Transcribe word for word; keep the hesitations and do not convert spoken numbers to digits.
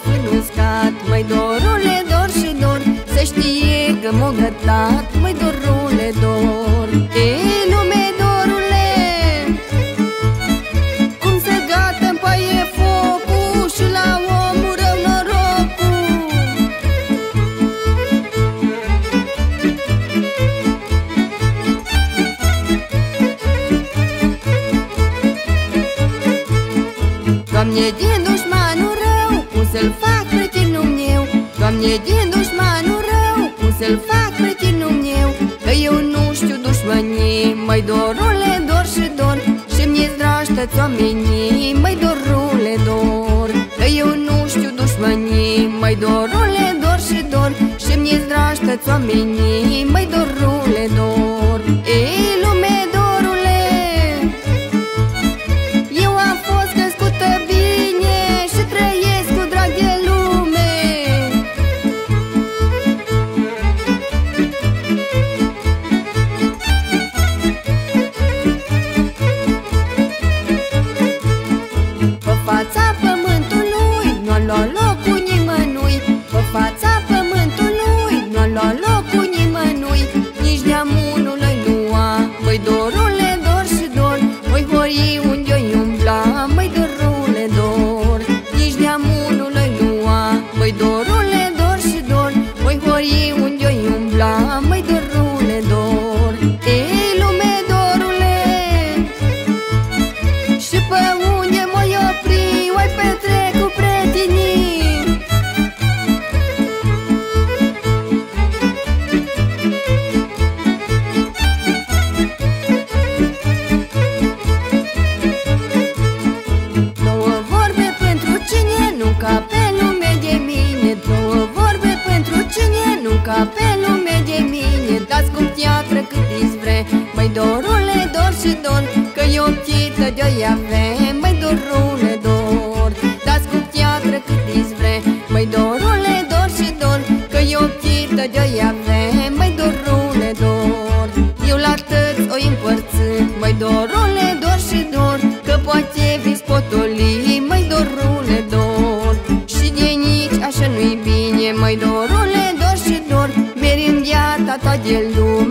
în uscat. Măi dorule, dor și dor, să știe că m-o gătat. Măi dorule, dor. Ei, lume, dorule, cum se gata în paie focul și la omul rău norocul. Doamne, din dușmanul rău, cum să-l fac prietenul meu? Doamne, din dușmanul rău, cum să-l fac prietenul meu? Că eu nu știu dușmănii, măi dorule, dor și dor, și mi-e dragi toți oamenii, măi dorule, dor. Că eu nu știu dușmănii, măi dorule, dor și dor, și mi-e dragi toți oamenii, măi dorule, dor. Ei, lume, dorule, eu am fost crescută bine și trăiesc cu drag de lume. Pe fața pământului nu-a luat locul nimănui. Pe fața pământului nu-a luat locul nimănui. Nici de-amunul îi lua, măi dorule, dor și dor. Măi horii unde-o umbla, măi dorule, dor. Nici de-amunul îi lua, măi dorule, dor și dor. Măi horii unde-o umbla, măi dorule, dor. Ei, lume, dorule, și pe unde mă-i opri, oi petrec cu prietenii. Două vorbe pentru cine, nu ca pe lume de mine. Două vorbe pentru cine, nu ca pe lume de mine. Dați cum teatră cât îți vre, măi dorule, dor și dor, că eu ptită de-o avem, măi dorule, dor. Dați cum teatră cât îți vre, măi dorule, dor și dor, că eu ptită de-o avem, măi dorule, dor. Eu la tăți o împărțit, măi dorule, dor și dor, că poate vi-ți potoli, măi dorule, dor. Și de nici așa nu-i bine, măi dorule, dor și dor, meri în viața ta de lume.